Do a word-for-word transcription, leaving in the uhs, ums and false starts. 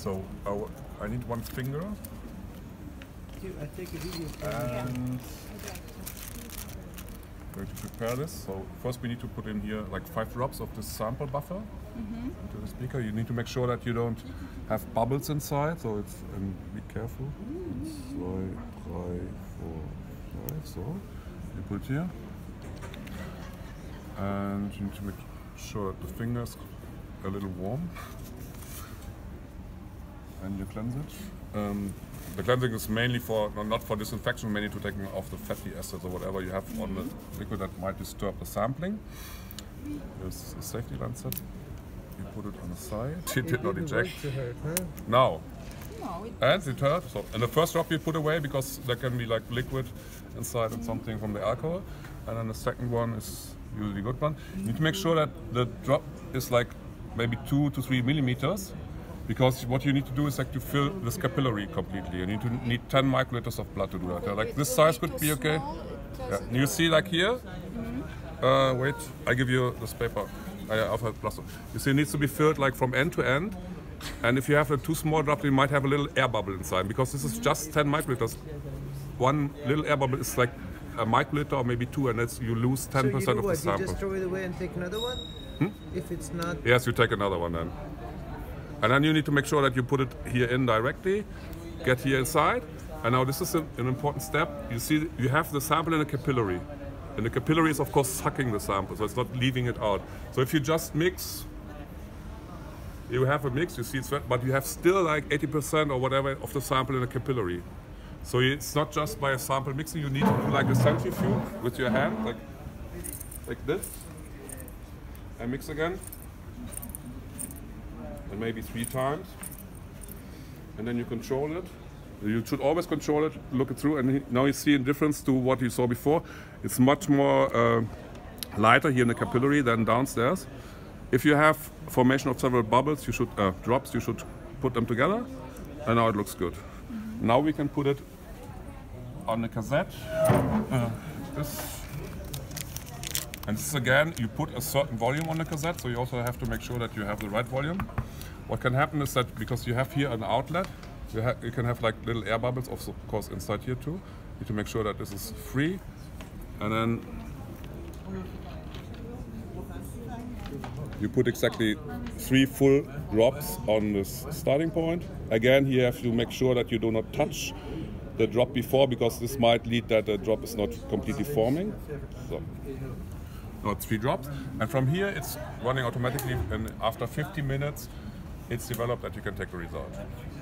So uh, I need one finger. I take a video. And going to prepare this. So first we need to put in here like five drops of the sample buffer mm-hmm. into the speaker. You need to make sure that you don't have bubbles inside. So it's and be careful. Zwei, drei, four, five. So you put it here, and you need to make sure that the fingers are a little warm, and you cleanse it. Um, The cleansing is mainly for, not for disinfection, mainly to take off the fatty acids or whatever you have on the liquid that might disturb the sampling. Here's a safety lancet. You put it on the side. It did not eject. Hurt, huh? No. No, it And it hurt. So, and the first drop you put away because there can be like liquid inside and something from the alcohol. And then the second one is usually a good one. You need to make sure that the drop is like maybe two to three millimeters. Because what you need to do is like to fill this capillary completely. You need to need ten microliters of blood to do that. Like this size could be okay. Yeah. You see like here, mm-hmm. uh, wait, I give you this paper. I have plus. You see it needs to be filled like from end to end. And if you have a too small drop, you might have a little air bubble inside. Because this is just ten microliters. One little air bubble is like a microliter or maybe two, and it's, you lose ten percent so you of the sample. You just throw it away and take another one? Hmm? If it's not... Yes, you take another one then. And then you need to make sure that you put it here in directly, get here inside. And now this is a, an important step. You see, you have the sample in a capillary. And the capillary is of course sucking the sample, so it's not leaving it out. So if you just mix, you have a mix, you see it's wet, but you have still like eighty percent or whatever of the sample in a capillary. So it's not just by a sample mixing, you need to do like a centrifuge with your hand, like, like this, and mix again. And maybe three times, and then you control it. You should always control it, look it through, and now you see a difference to what you saw before. It's much more uh, lighter here in the capillary than downstairs. If you have formation of several bubbles, you should uh, drops, you should put them together, and now it looks good. Mm-hmm. Now we can put it on the cassette. Uh, this. And this is again, you put a certain volume on the cassette, so you also have to make sure that you have the right volume. What can happen is that because you have here an outlet, you, ha you can have like little air bubbles, of course, inside here too. You need to make sure that this is free. And then you put exactly three full drops on this starting point. Again, here you have to make sure that you do not touch the drop before, because this might lead that the drop is not completely forming. So. No, three drops, and from here it's running automatically, and after fifty minutes it's developed that you can take the result.